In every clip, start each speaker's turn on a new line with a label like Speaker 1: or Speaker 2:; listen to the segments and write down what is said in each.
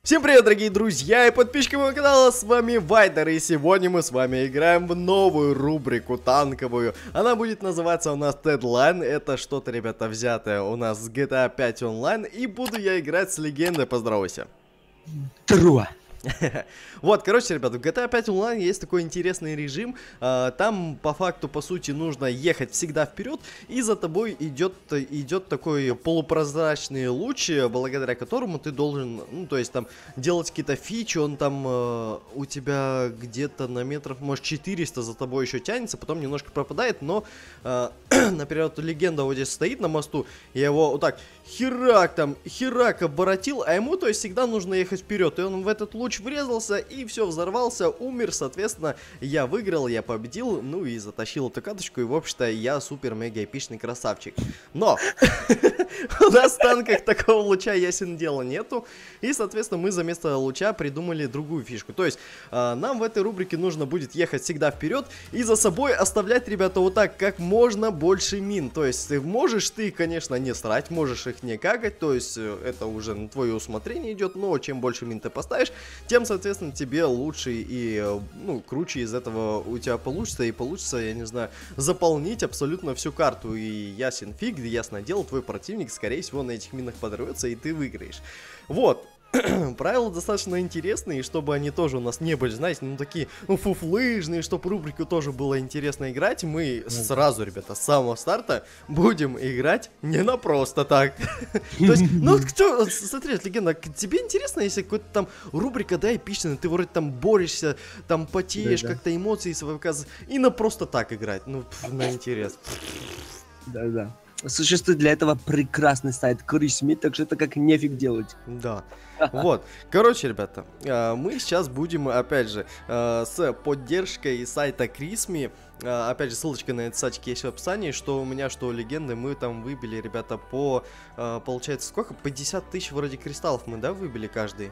Speaker 1: Всем привет, дорогие друзья и подписчики моего канала, с вами Вайдер, и сегодня мы с вами играем в новую рубрику танковую. Она будет называться у нас Deadline, это что-то, ребята, взятое у нас с GTA 5 онлайн, и буду я играть с легендой, поздоровайся.
Speaker 2: Тру.
Speaker 1: Вот, короче, ребята, в GTA 5 онлайн есть такой интересный режим. Там, по факту, по сути, нужно ехать всегда вперед, и за тобой идет такой полупрозрачный луч, благодаря которому ты должен, ну, то есть там делать какие-то фичи, он там у тебя где-то на метров, может, 400 за тобой еще тянется, потом немножко пропадает, но, например, вот легенда вот здесь стоит на мосту, я его вот так херак обворотил, а ему, то есть, всегда нужно ехать вперед, и он в этот луч врезался, и все, взорвался, умер, соответственно, я выиграл, я победил, ну и затащил эту каточку, и, в общем-то, я супер-мега-эпичный красавчик. Но у нас в танках такого луча, ясен дело, нету, и, соответственно, мы за место луча придумали другую фишку. То есть, нам в этой рубрике нужно будет ехать всегда вперед и за собой оставлять, ребята, вот так, как можно больше мин. То есть, можешь ты, конечно, не срать, можешь их не какать, то есть, это уже на твое усмотрение идет, но чем больше мин ты поставишь, тем, соответственно, тебе лучше и, ну, круче из этого у тебя получится, и получится, я не знаю, заполнить абсолютно всю карту, и ясен фиг, ясно дело, твой противник, скорее всего, на этих минах подорвется, и ты выиграешь. Вот. Правила достаточно интересные, и чтобы они тоже у нас не были, знаете, ну такие, ну, фуфлыжные, чтобы рубрику тоже было интересно играть, мы сразу, ребята, с самого старта будем играть не на просто так. То есть, ну, кто, смотри, легенда, тебе интересно, если какой-то там рубрика, да, эпичная, ты вроде там борешься, там потеешь, как-то эмоции свои выказываешь, и на просто так играть, ну, на интерес.
Speaker 2: Да-да. Существует для этого прекрасный сайт Крисми, так что это как нефиг делать.
Speaker 1: Да. Вот. Короче, ребята, мы сейчас будем, опять же, с поддержкой сайта Крисми. Опять же, ссылочка на этот сайтик есть в описании, что у меня, что у легенды, мы там выбили, ребята, по, получается, сколько? 50 тысяч вроде кристаллов мы, да, выбили каждый?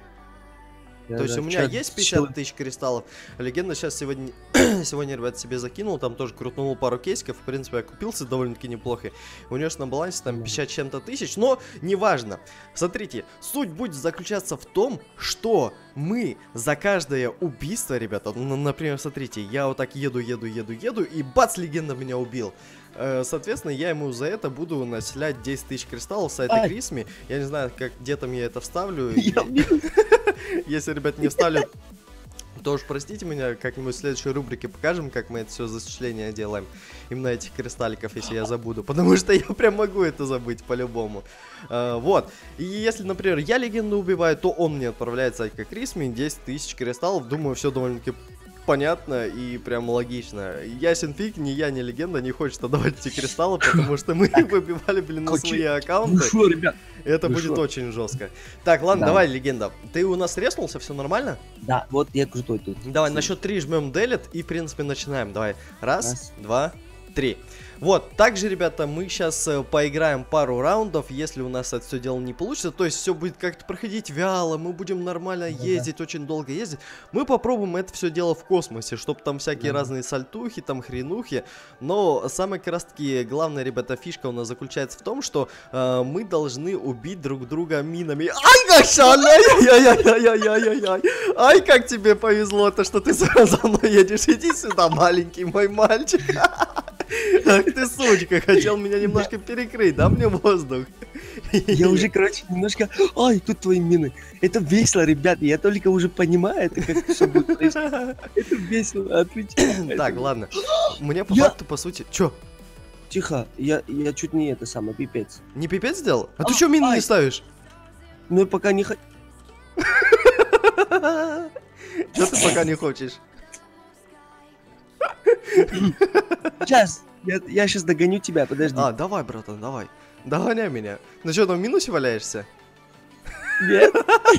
Speaker 1: То есть у меня есть 50 тысяч кристаллов. Легенда сейчас сегодня, ребят, себе закинул, там тоже крутнул пару кейсиков. В принципе, я купился довольно-таки неплохо. У него на балансе там 50 чем-то тысяч, но неважно. Смотрите, суть будет заключаться в том, что мы за каждое убийство, ребята, ну, например, смотрите, я вот так еду, и бац, легенда меня убил. Соответственно, я ему за это буду населять 10 тысяч кристаллов с сайта Крисми. Я не знаю, как, где там я это вставлю. Если, ребят, не вставлю, то уж простите меня, как-нибудь в следующей рубрике покажем, как мы это все зачисление делаем. Именно этих кристалликов, если я забуду. Потому что я прям могу это забыть по-любому. Вот. И если, например, я легенду убиваю, то он мне отправляет сайт Крисми 10 тысяч кристаллов. Думаю, все довольно-таки понятно и прям логично. Ясен фиг, ни я, ни легенда не хочет отдавать эти кристаллы, потому что мы выбивали, блин, на свои аккаунты. Это будет очень жестко. Так, ладно, давай, легенда. Ты у нас реснулся, все нормально?
Speaker 2: Да, вот я крутой тут.
Speaker 1: Давай, на счет 3 жмем делет и, в принципе, начинаем. Давай. Раз, два, три. Вот, также, ребята, мы сейчас поиграем пару раундов, если у нас это все дело не получится, то есть все будет как-то проходить вяло, мы будем нормально ездить, очень долго ездить, мы попробуем это все дело в космосе, чтобы там всякие разные сальтухи, там хренухи, но самая как раз таки главная, ребята, фишка у нас заключается в том, что мы должны убить друг друга минами. Ай, Гашан, ай-яй-яй-яй-яй-яй, ай, как тебе повезло-то, что ты за мной едешь, иди сюда, маленький мой мальчик. Ах ты, сучка, хотел меня немножко перекрыть, да, мне воздух?
Speaker 2: Я уже, короче, немножко... Ай, тут твои мины. Это весело, ребят, я только уже понимаю, это как все будет происходить. Это весело, отвечаю.
Speaker 1: Так, ладно. Мне по факту, по сути... Чё?
Speaker 2: Тихо, я чуть не это самое, пипец.
Speaker 1: Не пипец сделал? А ты чё мины не ставишь?
Speaker 2: Ну, я пока не хочу.
Speaker 1: Чё ты пока не хочешь?
Speaker 2: Сейчас, я сейчас догоню тебя, подожди.
Speaker 1: А, давай, братан, давай. Догоняй меня. Ну что, там в минусе валяешься?
Speaker 2: Нет.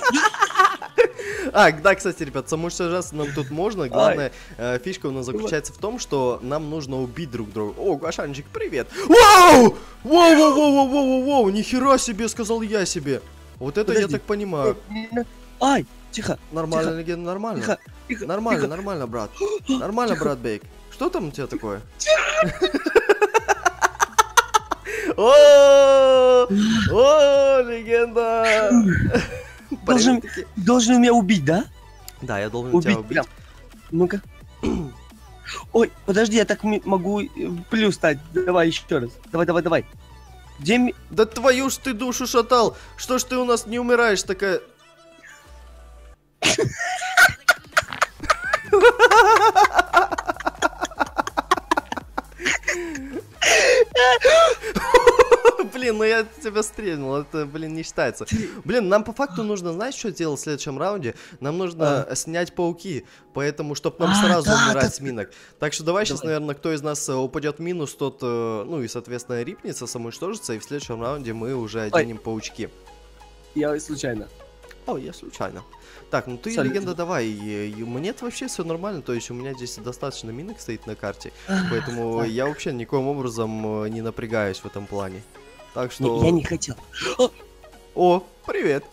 Speaker 1: А, да, кстати, ребят, самоуничтожаться нам тут можно. Главная фишка у нас заключается в том, что нам нужно убить друг друга. О, Гашанчик, привет. Вау! Воу-воу-воу-воу-воу-воу! Нихера себе, сказал я себе. Вот это я так понимаю.
Speaker 2: Ай, тихо.
Speaker 1: Нормально, легенда, нормально.
Speaker 2: Тихо.
Speaker 1: Нормально, нормально, брат. Нормально, брат Бейк. Что там у тебя такое? О, легенда!
Speaker 2: должен меня убить, да?
Speaker 1: Да, я должен тебя убить.
Speaker 2: Прям. Ну-ка. Ой, подожди, я так могу в плюс стать. Давай еще раз. Давай. Где
Speaker 1: Да твою ж ты душу шатал! Что ж ты у нас не умираешь такая... Блин, ну я тебя стрельнул, это, блин, не считается. Блин, нам по факту нужно, знаешь, что делать в следующем раунде? Нам нужно снять пауки, поэтому, чтобы нам сразу умирать с минок. Так что давай сейчас, наверное, кто из нас упадет в минус, тот, ну и, соответственно, рипнется, самоуничтожится, и в следующем раунде мы уже оденем паучки.
Speaker 2: Я случайно.
Speaker 1: О, я случайно. Так, ну ты, легенда, давай. И мне вообще все нормально, то есть у меня здесь достаточно минок стоит на карте, поэтому я вообще никоим образом не напрягаюсь в этом плане. Так что...
Speaker 2: Я не хотел.
Speaker 1: О, привет.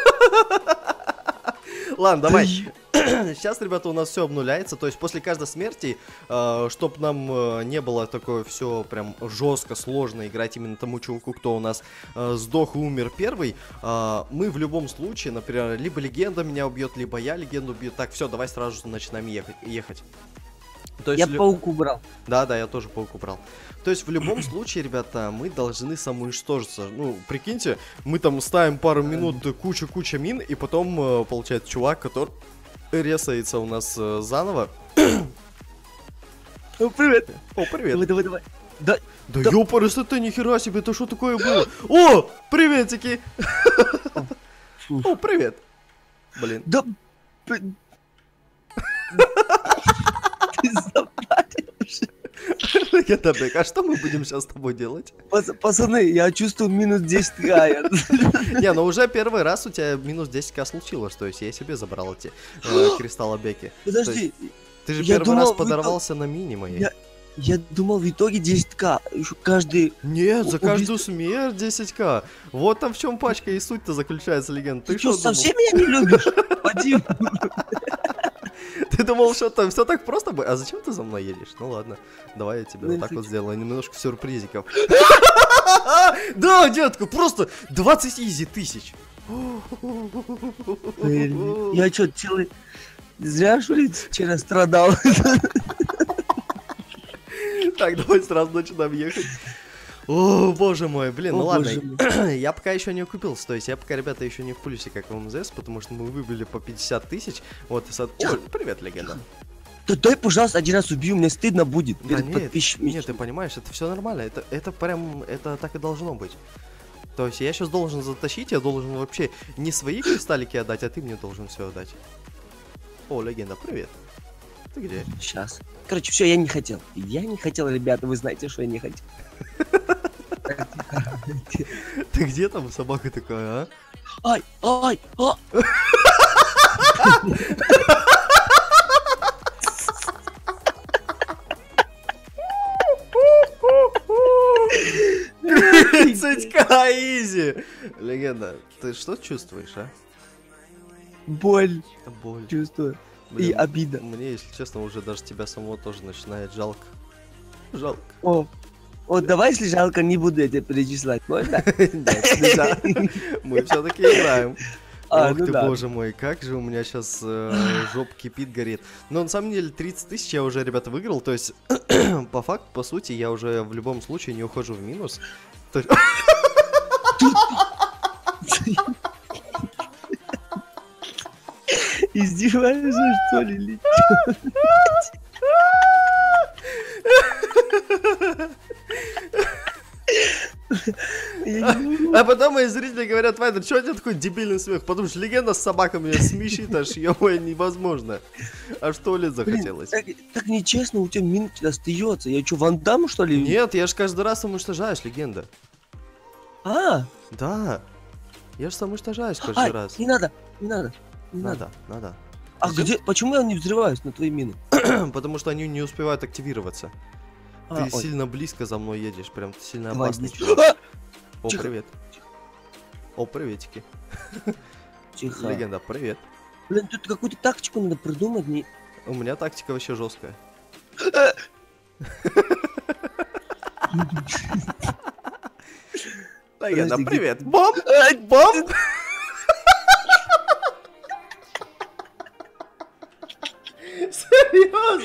Speaker 1: Ладно, давай. Сейчас, ребята, у нас все обнуляется. То есть после каждой смерти, чтобы нам не было такое все прям жестко, сложно играть именно тому чуваку, кто у нас сдох и умер первый, мы в любом случае, например, либо легенда меня убьет, либо я легенду убью. Так, все, давай сразу же начинаем ехать. То есть
Speaker 2: я паук убрал.
Speaker 1: Да, я тоже паук убрал. То есть в любом случае, ребята, мы должны самоуничтожиться. Ну, прикиньте, мы там ставим пару минут куча мин, и потом получается чувак, который ресается у нас заново.
Speaker 2: О, привет.
Speaker 1: О, привет.
Speaker 2: Давай.
Speaker 1: Да ёпарас, это нихера себе, это что такое было? О, приветики. О, привет. Блин.
Speaker 2: Да... Ты запаришь.
Speaker 1: А что мы будем сейчас с тобой делать?
Speaker 2: Пацаны, я чувствую минус 10к.
Speaker 1: Не, ну уже первый раз у тебя минус 10к случилось, то есть я себе забрал эти кристаллы Беки.
Speaker 2: Подожди.
Speaker 1: Ты же первый раз подорвался на мини моей.
Speaker 2: Я думал, в итоге 10к. Каждый...
Speaker 1: Нет, за каждую смерть 10к. Вот там в чем пачка и суть-то заключается, легенда.
Speaker 2: Ты что, совсем меня не любишь? Вадим.
Speaker 1: Ты думал, что там все так просто будет? А зачем ты за мной едешь? Ну ладно, давай я тебе вот так вот сделаю, немножко сюрпризиков. Да, детка, просто 20 изи тысяч.
Speaker 2: Я что, целый... Зря, что ли, вчера страдал?
Speaker 1: Так, давай сразу начинаем ехать. О, боже мой, блин, ну ладно, я пока еще не укупился, то есть я пока, ребята, еще не в плюсе, как в МЗС, потому что мы выбили по 50 тысяч, вот, и О, привет, легенда.
Speaker 2: Да дай, пожалуйста, один раз убью, мне стыдно будет
Speaker 1: перед подписчиками. Нет, ты понимаешь, это все нормально, это прям, это так и должно быть. То есть я сейчас должен затащить, я должен вообще не свои кристаллики отдать, а ты мне должен все отдать. О, легенда, привет. Ты где?
Speaker 2: Сейчас. Короче, все, я не хотел. Я не хотел, ребята, вы знаете, что я не хотел.
Speaker 1: Ты где там собака такая, а?
Speaker 2: Ай!
Speaker 1: Изи! Легенда, ты что чувствуешь, а?
Speaker 2: Боль.
Speaker 1: Боль.
Speaker 2: Чувствую.
Speaker 1: Блин,
Speaker 2: и обида.
Speaker 1: Мне, если честно, уже даже тебя самого тоже начинает жалко. Жалко.
Speaker 2: О, давай, если жалко, не буду я тебя перечислять, можно?
Speaker 1: Нет, нельзя. Мы все-таки играем. Ох
Speaker 2: ну
Speaker 1: ты,
Speaker 2: да.
Speaker 1: боже мой, как же у меня сейчас жоп кипит, горит. Но на самом деле 30 тысяч я уже, ребята, выиграл. То есть, по факту, по сути, я уже в любом случае не ухожу в минус.
Speaker 2: Издеваешься, что ли, или
Speaker 1: А потом мои зрители говорят: Вайдер, что у тебя такой дебильный смех? Потому что легенда с собаками меня смешит, аж ё-моё, невозможно. Аж в туалет захотелось.
Speaker 2: Так нечестно, у тебя минут остается. Я что, Ван Дам, что ли?
Speaker 1: Нет, я же каждый раз самоуничтожаюсь, легенда. Да. Я же самоуничтожаюсь каждый раз.
Speaker 2: Не надо.
Speaker 1: Надо.
Speaker 2: А где? Почему я не взрываюсь на твои мины?
Speaker 1: Потому что они не успевают активироваться. Ты сильно близко за мной едешь, прям ты сильно опасный. О, привет. О, приветики.
Speaker 2: Тихо.
Speaker 1: Легенда, привет.
Speaker 2: Блин, тут какую-то тактику надо придумать.
Speaker 1: У меня тактика вообще жесткая. Легенда, привет. Бомб!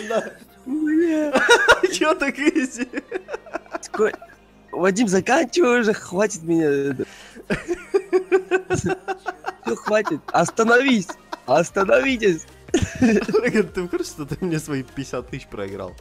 Speaker 1: Серьезно?
Speaker 2: Бля.
Speaker 1: Чё так изи?
Speaker 2: Вадим, заканчивай уже, хватит меня. Все, хватит. Остановись. Остановитесь.
Speaker 1: Ты в курсе, что ты мне свои 50 тысяч проиграл?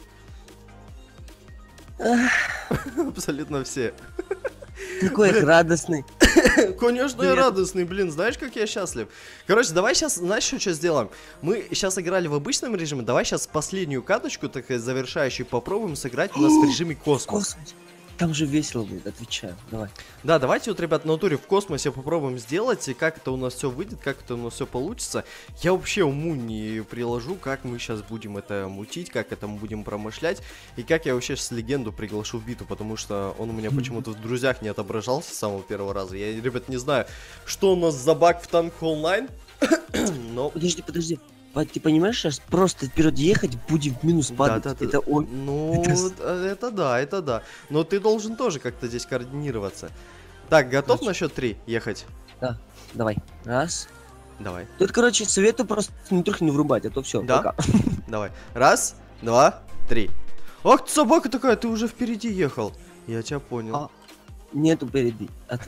Speaker 1: Абсолютно все.
Speaker 2: Какой я радостный.
Speaker 1: Конечно, я
Speaker 2: Нет.
Speaker 1: радостный, блин, знаешь, как я счастлив. Короче, давай сейчас, знаешь, что сделаем? Мы сейчас играли в обычном режиме, давай сейчас последнюю каточку, так сказать, завершающую, попробуем сыграть у нас в режиме космос.
Speaker 2: Космос. Там же весело будет, отвечаю. Давай.
Speaker 1: Да, давайте вот, ребят, на натуре в космосе попробуем сделать, и как это у нас все выйдет, как это у нас все получится. Я вообще уму не приложу, как мы сейчас будем это мутить, как это мы будем промышлять, и как я вообще сейчас легенду приглашу в биту, потому что он у меня почему-то в друзьях не отображался с самого первого раза. Я, ребят, не знаю, что у нас за баг в Tank Online, но...
Speaker 2: Подожди. Ты понимаешь, сейчас просто вперед ехать, будем в минус падать.
Speaker 1: Да.
Speaker 2: Это он.
Speaker 1: Ну, это да. Но ты должен тоже как-то здесь координироваться. Так, готов
Speaker 2: Короче.
Speaker 1: на счет 3 ехать?
Speaker 2: Да, давай. Раз.
Speaker 1: Давай.
Speaker 2: Тут, короче, советую просто не трохи не врубать, а то все.
Speaker 1: Да?
Speaker 2: Пока.
Speaker 1: Давай. Раз, два, три. Ах ты собака такая, ты уже впереди ехал. Я тебя понял.
Speaker 2: А. Нету впереди.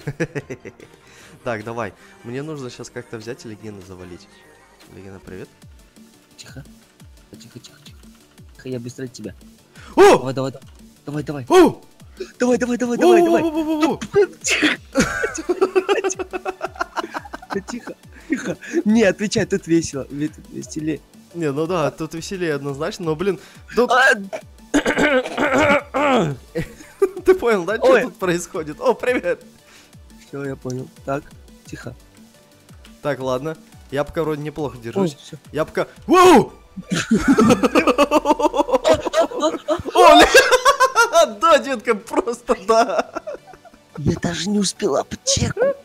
Speaker 1: Так, давай. Мне нужно сейчас как-то взять и легенду завалить. Легенда, привет.
Speaker 2: Тихо. Тихо. Я быстрее тебя.
Speaker 1: О!
Speaker 2: Давай.
Speaker 1: О!
Speaker 2: Давай.
Speaker 1: О!
Speaker 2: Тихо. Не, отвечай, тут весело. Тут веселее.
Speaker 1: Не, ну да, тут веселее однозначно, но, блин, тут... Ты понял, да, что
Speaker 2: Ой.
Speaker 1: тут происходит? О, привет!
Speaker 2: Все, я понял. Так, тихо.
Speaker 1: Так, ладно. Я пока вроде неплохо
Speaker 2: Ой,
Speaker 1: держусь.
Speaker 2: всё.
Speaker 1: Я пока... Воу! Оля! Да, детка, просто да!
Speaker 2: Я даже не успела почекать.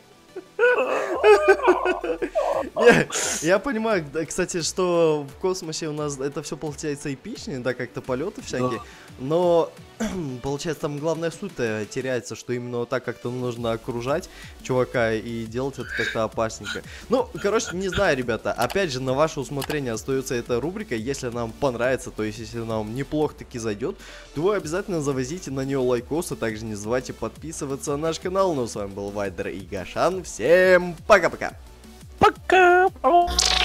Speaker 1: Я понимаю, да, кстати, что в космосе у нас это все получается эпичнее, да, как-то полеты всякие, но получается там главная суть-то теряется, что именно вот так как-то нужно окружать чувака и делать это как-то опасненько. Ну, короче, не знаю, ребята, опять же, на ваше усмотрение остается эта рубрика, если нам понравится, то есть если нам неплохо таки зайдет, то вы обязательно завозите на нее лайкосы, также не забывайте подписываться на наш канал. Ну, с вами был Вайдер и Гашан, всем пока-пока!
Speaker 2: Пока.